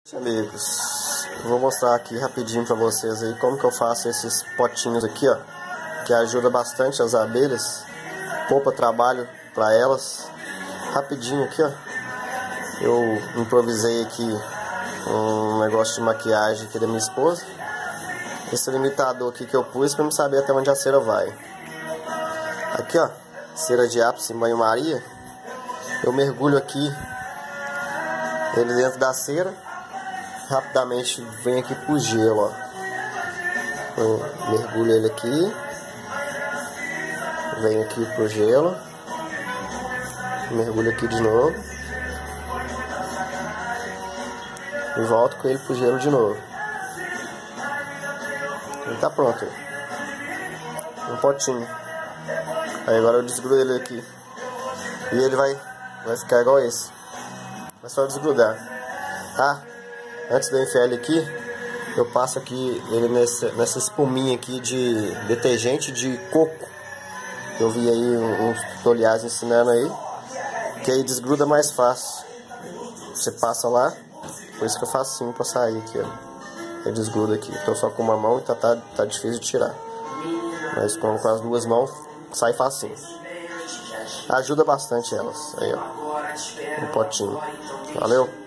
Amigos, eu vou mostrar aqui rapidinho pra vocês aí como que eu faço esses potinhos aqui, ó, que ajuda bastante as abelhas, poupa trabalho pra elas. Rapidinho aqui, ó, eu improvisei aqui um negócio de maquiagem aqui da minha esposa. Esse limitador aqui que eu pus pra eu saber até onde a cera vai. Aqui, ó, cera de ápice em banho-maria. Eu mergulho aqui ele dentro da cera. Rapidamente vem aqui pro gelo, ó. Eu mergulho ele aqui. Venho aqui pro gelo. Mergulho aqui de novo. E volto com ele pro gelo de novo. Ele tá pronto. Um potinho. Aí agora eu desgrudo ele aqui. E ele vai ficar igual esse. É só desgrudar. Tá? Antes de eu enfiar ele aqui, eu passo aqui ele nessa espuminha aqui de detergente de coco. Eu vi aí uns tutoriais ensinando aí, que aí desgruda mais fácil. Você passa lá, por isso que eu faço assim pra sair aqui, ó. Ele desgruda aqui. Tô só com uma mão e tá difícil de tirar. Mas com as duas mãos sai facinho. Ajuda bastante elas. Aí, ó. Um potinho. Valeu!